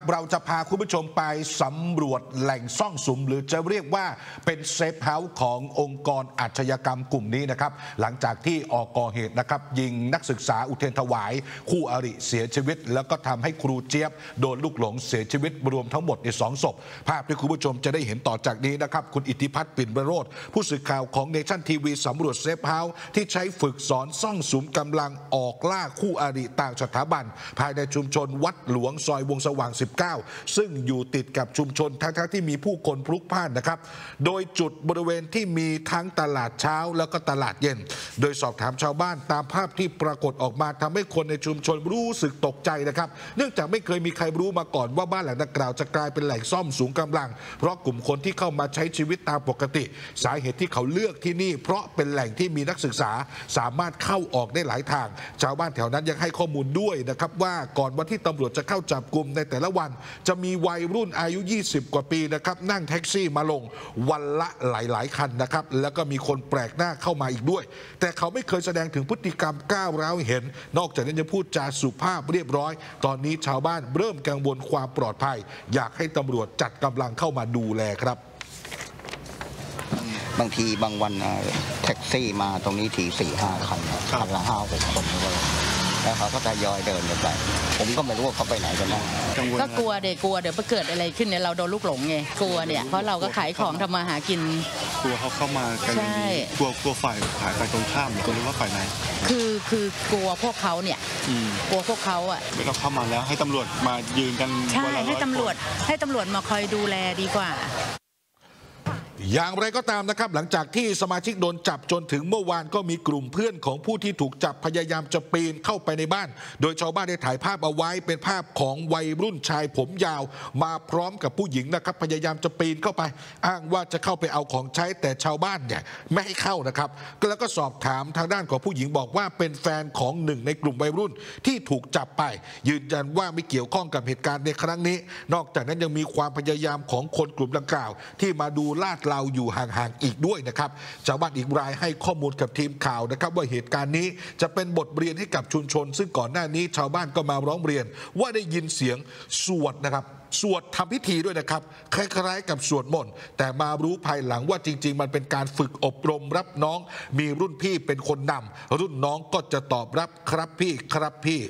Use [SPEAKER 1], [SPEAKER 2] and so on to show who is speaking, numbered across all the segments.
[SPEAKER 1] เราจะพาคุณผู้ชมไปสำรวจแหล่งซ่องสุมหรือจะเรียกว่าเป็นเซฟเฮาส์ขององค์กรอาชญากรรมกลุ่มนี้นะครับหลังจากที่ออกก่อเหตุนะครับยิงนักศึกษาอุเทรนถวายคู่อริเสียชีวิตแล้วก็ทำให้ครูเจี๊ยบโดนลูกหลงเสียชีวิตรวมทั้งหมดใน2 ศพภาพที่คุณผู้ชมจะได้เห็นต่อจากนี้นะครับคุณอิทธิพัฒน์ปิ่นประโรจน์ผู้สื่อข่าวของเนชั่นทีวีสำรวจเซฟเฮาส์ที่ใช้ฝึกสอนซ่องสุมกำลังออกล่าคู่อริต่างสถาบันภายในชุมชนวัดหลวงซอยวงสว่าง19ซึ่งอยู่ติดกับชุมชนทั้งที่มีผู้คนพลุกพล่านนะครับโดยจุดบริเวณที่มีทั้งตลาดเช้าแล้วก็ตลาดเย็นโดยสอบถามชาวบ้านตามภาพที่ปรากฏออกมาทำให้คนในชุมชนรู้สึกตกใจนะครับเนื่องจากไม่เคยมีใครรู้มาก่อนว่าบ้านหลังดังกล่าวจะกลายเป็นแหล่งซ่อมสูงกำลังเพราะกลุ่มคนที่เข้ามาใช้ชีวิตตามปกติสาเหตุที่เขาเลือกที่นี่เพราะเป็นแหล่งที่มีนักศึกษาสามารถเข้าออกได้หลายทางชาวบ้านแถวนั้นยังให้ข้อมูลด้วยนะครับว่าก่อนวันที่ตำรวจจะเข้าจับกลุ่มในแต่ละวันจะมีวัยรุ่นอายุ20 กว่าปีนะครับนั่งแท็กซี่มาลงวันละหลายคันนะครับแล้วก็มีคนแปลกหน้าเข้ามาอีกด้วยแต่เขาไม่เคยแสดงถึงพฤติกรรมก้าวร้าวเห็นนอกจากนั้นยังพูดจาสุภาพเรียบร้อยตอนนี้ชาวบ้านเริ่มกังวลความปลอดภัยอยากให้ตำรวจจัดกำลังเข้ามาดูแลครับ
[SPEAKER 2] บางทีบางวันแท็กซี่มาตรงนี้ที4-5 คันคันละ5-6 คนแล้วเขาก็ทยอยเดินไปผมก็ไม่รู้ว่าเขาไปไหนกันบ้าง
[SPEAKER 3] ก็กลัวเดี๋ยวไปเกิดอะไรขึ้นเนี่ยเราโดนลูกหลงไงกลัวเนี่ยเพราะเราก็ขายของทำมาหากิน
[SPEAKER 4] กลัวเขาเข้ามากันกลัวฝ่ายขายไปตรงข้ามหรือว่าฝ่ายไหน
[SPEAKER 3] คือกลัวพวกเขาเนี่ยกลัวพวกเขา
[SPEAKER 4] ไม่ต้องเข้ามาแล้วให้ตำรวจมายืนกัน
[SPEAKER 3] ใช่ให้ตำรวจมาคอยดูแลดีกว่า
[SPEAKER 1] อย่างไรก็ตามนะครับหลังจากที่สมาชิกโดนจับจนถึงเมื่อวานก็มีกลุ่มเพื่อนของผู้ที่ถูกจับพยายามจะปีนเข้าไปในบ้านโดยชาวบ้านได้ถ่ายภาพเอาไว้เป็นภาพของวัยรุ่นชายผมยาวมาพร้อมกับผู้หญิงนะครับพยายามจะปีนเข้าไปอ้างว่าจะเข้าไปเอาของใช้แต่ชาวบ้านเนี่ยไม่ให้เข้านะครับแล้วก็สอบถามทางด้านของผู้หญิงบอกว่าเป็นแฟนของหนึ่งในกลุ่มวัยรุ่นที่ถูกจับไปยืนยันว่าไม่เกี่ยวข้องกับเหตุการณ์ในครั้งนี้นอกจากนั้นยังมีความพยายามของคนกลุ่มดังกล่าวที่มาดูลาดเราอยู่ห่างๆอีกด้วยนะครับชาวบ้านอีกรายให้ข้อมูลกับทีมข่าวนะครับว่าเหตุการณ์นี้จะเป็นบทเรียนให้กับชุมชนซึ่งก่อนหน้านี้ชาวบ้านก็มาร้องเรียนว่าได้ยินเสียงสวดนะครับสวดทำพิธีด้วยนะครับคล้ายๆกับสวดมนต์แต่มารู้ภายหลังว่าจริงๆมันเป็นการฝึกอบรมรับน้องมีรุ่นพี่เป็นคนนำรุ่นน้องก็จะตอบรับครับพี่ครับพี่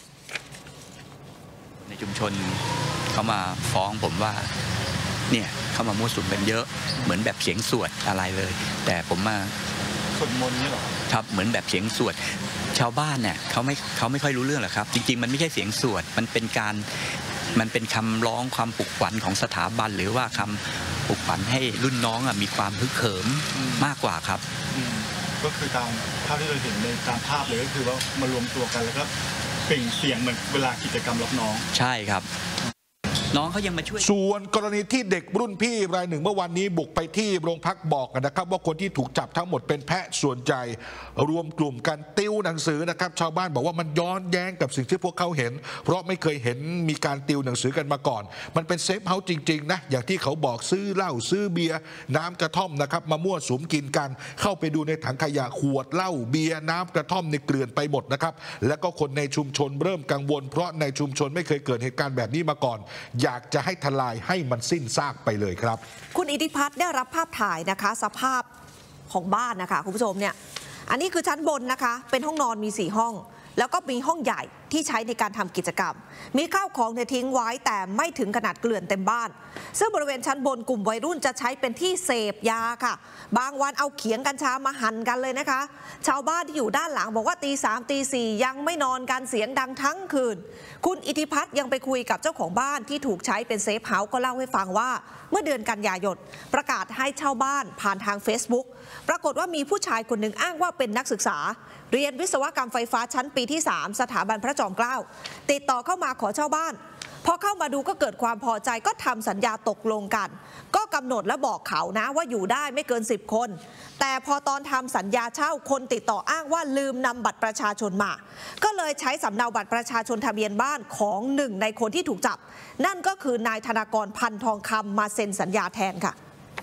[SPEAKER 5] ในชุมชนเขามาฟ้องผมว่าเนี่ยเข้ามามั่วสุมกันเยอะเหมือนแบบเสียงสวดอะไรเลยแต่ผมมา
[SPEAKER 4] สวดมนต์นี่หรอ
[SPEAKER 5] ครับเหมือนแบบเสียงสวดชาวบ้านเนี่ยเขาไม่ค่อยรู้เรื่องหรอกครับจริงๆมันไม่ใช่เสียงสวดมันเป็นคำร้องความปลุกขวัญของสถาบันหรือว่าคำปลุกขวัญให้รุ่นน้องมีความฮึกเหิมมากกว่าครับ
[SPEAKER 4] ก็คือตามภาพที่เราเห็นในตามภาพเลยก็คือว่ามารวมตัวกันแล้วก็เปล่งเสียงเหมือนเวลากิจกรรมรับน้อง
[SPEAKER 5] ใช่ครับน้องเขายังมาช่วย
[SPEAKER 1] ส่วนกรณีที่เด็กรุ่นพี่รายหนึ่งเมื่อวันนี้บุกไปที่โรงพักบอกนะครับว่าคนที่ถูกจับทั้งหมดเป็นแพะส่วนใหญ่รวมกลุ่มกันติวหนังสือนะครับชาวบ้านบอกว่ามันย้อนแย้งกับสิ่งที่พวกเขาเห็นเพราะไม่เคยเห็นมีการติวหนังสือกันมาก่อนมันเป็นเซฟเฮาส์จริงๆนะอย่างที่เขาบอกซื้อเหล้าซื้อเบียร์น้ำกระท่อมนะครับมามั่วสุมกินกันเข้าไปดูในถังขยะขวดเหล้าเบียร์น้ำกระท่อมในเกลื่อนไปหมดนะครับแล้วก็คนในชุมชนเริ่มกังวลเพราะในชุมชนไม่เคยเกิดเหตุการณ์แบบนี้มาก่อนอยากจะให้ทลายให้มันสิ้นซากไปเลยครับ
[SPEAKER 6] คุณอิทธิพัฒน์ได้รับภาพถ่ายนะคะสภาพของบ้านนะคะคุณผู้ชมเนี่ยอันนี้คือชั้นบนนะคะเป็นห้องนอนมี4 ห้องแล้วก็มีห้องใหญ่ที่ใช้ในการทำกิจกรรมมีข้าวของเนี่ยทิ้งไว้แต่ไม่ถึงขนาดเกลื่อนเต็มบ้านซึ่งบริเวณชั้นบนกลุ่มวัยรุ่นจะใช้เป็นที่เสพยาค่ะบางวันเอาเขียงกัญชามาหั่นกันเลยนะคะชาวบ้านที่อยู่ด้านหลังบอกว่าตี 3 ตี 4ยังไม่นอนกันเสียงดังทั้งคืนคุณอิทธิพัฒน์ยังไปคุยกับเจ้าของบ้านที่ถูกใช้เป็นเซฟเฮาส์ก็เล่าให้ฟังว่าเมื่อเดือนกันยายนประกาศให้เช่าบ้านผ่านทาง Facebook ปรากฏว่ามีผู้ชายคนหนึ่งอ้างว่าเป็นนักศึกษาเรียนวิศวกรรมไฟฟ้าชั้นปีที่3สถาบันพระจอมเกล้าติดต่อเข้ามาขอเช่าบ้านพอเข้ามาดูก็เกิดความพอใจก็ทำสัญญาตกลงกันก็กำหนดและบอกเขานะว่าอยู่ได้ไม่เกิน10 คนแต่พอตอนทำสัญญาเช่าคนติดต่ออ้างว่าลืมนำบัตรประชาชนมาก็เลยใช้สำเนาบัตรประชาชนทะเบียนบ้านของหนึ่งในคนที่ถูกจับนั่นก็คือนายธนากรพันทองคำมาเซ็นสัญญาแทนค่ะ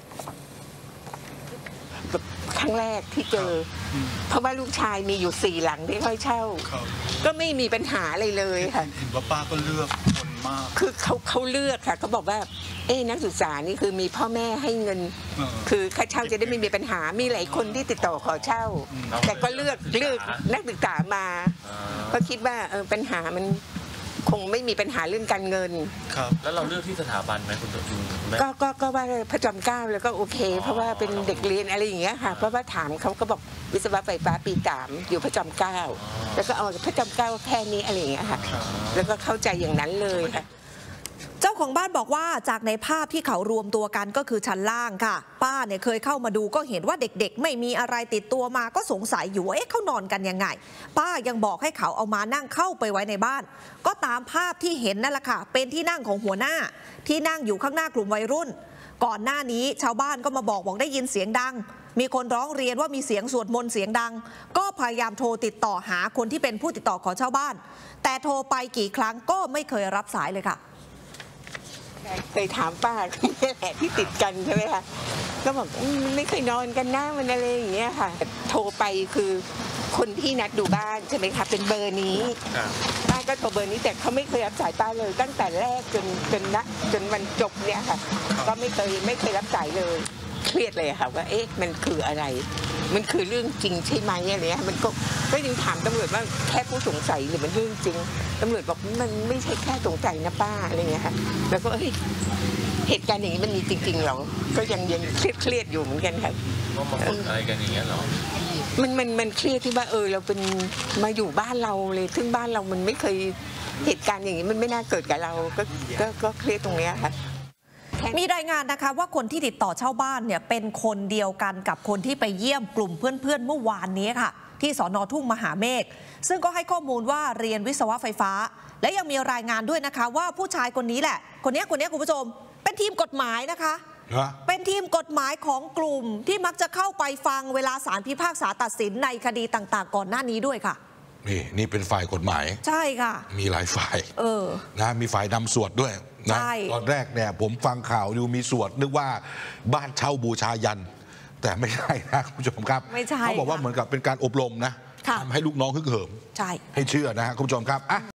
[SPEAKER 7] ครั้งแรกที่เจอเพราะว่าลูกชายมีอยู่4 หลังที่ค่อยเช่าก็ไม่มีปัญหาอะไรเลยค่ะ
[SPEAKER 4] เห็นว่าป้าก็เลือกคนมาก
[SPEAKER 7] คือเขาเลือกค่ะเขาบอกว่านักศึกษานี่คือมีพ่อแม่ให้เงิน คือค่าเช่าจะได้ไม่มีปัญหามีหลายคนที่ติดต่อขอเช่า แต่ก็เลือกนักศึกษามาเพราะคิดว่าปัญหามันคงไม่มีปัญหาเรื่องการเงิน
[SPEAKER 4] ครับ
[SPEAKER 8] แล้วเราเลือกที่สถาบันไหมคุณแม่
[SPEAKER 7] ก็ว่าพระจอมเกล้าแล้วก็โอเคเพราะว่าเป็นเด็กเรียนอะไรอย่างเงี้ยค่ะเพราะว่าถามเขาก็บอกวิศวะไฟฟ้าปี3อยู่พระจอมเกล้าแล้วก็เอาพระจอมเกล้าแค่นี้อะไรอย่างเงี้ยค่ะแล้วก็เข้าใจอย่างนั้นเลยค่ะ
[SPEAKER 6] เจ้าของบ้านบอกว่าจากในภาพที่เขารวมตัวกันก็คือชั้นล่างค่ะป้าเนี่ยเคยเข้ามาดูก็เห็นว่าเด็กๆไม่มีอะไรติดตัวมาก็สงสัยอยู่ว่าเขานอนกันยังไงป้ายังบอกให้เขาเอามานั่งเข้าไปไว้ในบ้านก็ตามภาพที่เห็นนั่นแหละค่ะเป็นที่นั่งของหัวหน้าที่นั่งอยู่ข้างหน้ากลุ่มวัยรุ่นก่อนหน้านี้ชาวบ้านก็มาบอกได้ยินเสียงดังมีคนร้องเรียนว่ามีเสียงสวดมนต์เสียงดังก็พยายามโทรติดต่อหาคนที่เป็นผู้ติดต่อของชาวบ้านแต่โทรไปกี่ครั้งก็ไม่เคยรับสายเลยค่ะ
[SPEAKER 7] เคยถามป้านี่แหละที่ติดกันใช่ไหมคะก็บอกไม่เคยนอนกันนะมันอะไรอย่างเงี้ยค่ะโทรไปคือคนที่นัดดูบ้านใช่ไหมคะเป็นเบอร์นี้ป้าก็โทรเบอร์นี้แต่เขาไม่เคยรับสายป้าเลยตั้งแต่แรกจนวันจบเนี่ยค่ะก็ไม่เคยรับสายเลยเครียดเลยค่ะว่ามันคืออะไรมันคือเรื่องจริงใช่ไหมอะไรเงี้ยมันก็ยังถามตำรวจว่าแค่ผู้สงสัยหรือมันเรื่องจริงตำรวจบอกมันไม่ใช่แค่สงสัยนะป้าอะไรเงี้ยค่ะแล้วก็เหตุการณ์อย่างนี้มันมีจริงๆเราก็ยังเครียดอยู่เหมือนกันค่ะ
[SPEAKER 8] ว่ามาฝึกอะไรกันอย่างเงี้ยหรอ
[SPEAKER 7] มันเครียดที่ว่าเราเป็นมาอยู่บ้านเราเลยซึ่งบ้านเรามันไม่เคยเหตุการณ์อย่างนี้มันไม่น่าเกิดกับเราก็เครียดตรงเนี้ยค่ะ
[SPEAKER 6] มีรายงานนะคะว่าคนที่ติดต่อเช่าบ้านเนี่ยเป็นคนเดียวกันกับคนที่ไปเยี่ยมกลุ่มเพื่อนๆเมื่อวานนี้ค่ะที่สน.ทุ่งมหาเมฆซึ่งก็ให้ข้อมูลว่าเรียนวิศวะไฟฟ้าและยังมีรายงานด้วยนะคะว่าผู้ชายคนนี้แหละคนนี้คุณผู้ชมเป็นทีมกฎหมายนะคะเป็นทีมกฎหมายของกลุ่มที่มักจะเข้าไปฟังเวลาศาลพิพากษาตัดสินในคดีต่างๆก่อนหน้านี้ด้วยค่ะ
[SPEAKER 1] นี่เป็นฝ่ายกฎหมาย
[SPEAKER 6] ใช่ค่ะ
[SPEAKER 1] มีหลายฝ่ายนะมีฝ่ายนำสวดด้วยนะตอนแรกเนี่ยผมฟังข่าวดูมีสวดนึกว่าบ้านเช่าบูชายันแต่ไม่ใช่นะคุณผู้ชมครับเขาบอกว่าเหมือนกับเป็นการอบรมนะทำให้ลูกน้องฮึกเหิมให้เชื่อนะคุณผู้ชมครับ